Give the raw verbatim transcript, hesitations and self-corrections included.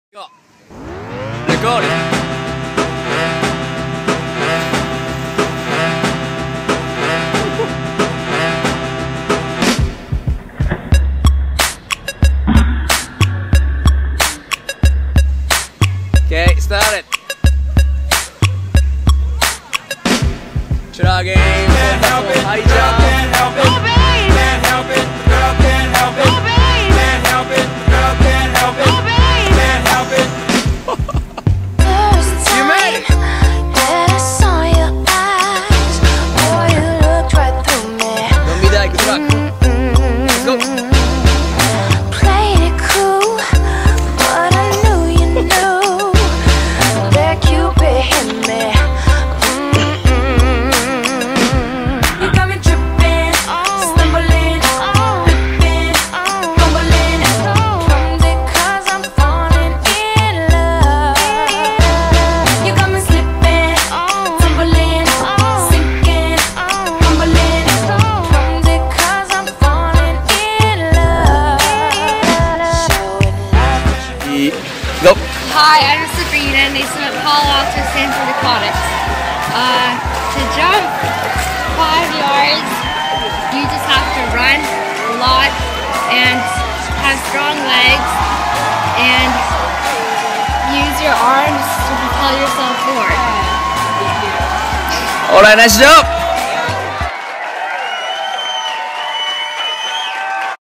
Go. Record. Okay, start it. Try again. Can't help it. High Girl jump. can't help it. Oh, babe. Can't help it. Girl can't help it. Oh, babe. Can't help it. Girl can't help it. Oh, babe. Can't help it. First You made it. time that I saw your eyes, boy, you looked right through me. Don't be that good luck. Let's go. Played it cool, but I knew you knew that Cupid hit me. You got me tripping, stumbling, flipping, fumbling. Comes it 'cause I'm falling in love. You got me slipping, tumbling, sinking, fumbling. Comes it 'cause I'm falling in love. Showing love. Go. Hi, I'm Sabrina, and they swim at Palo Alto Sanford Aquatics. Uh, to jump five yards, you just have to run a lot and have strong legs and use your arms to propel yourself forward. All right, nice job.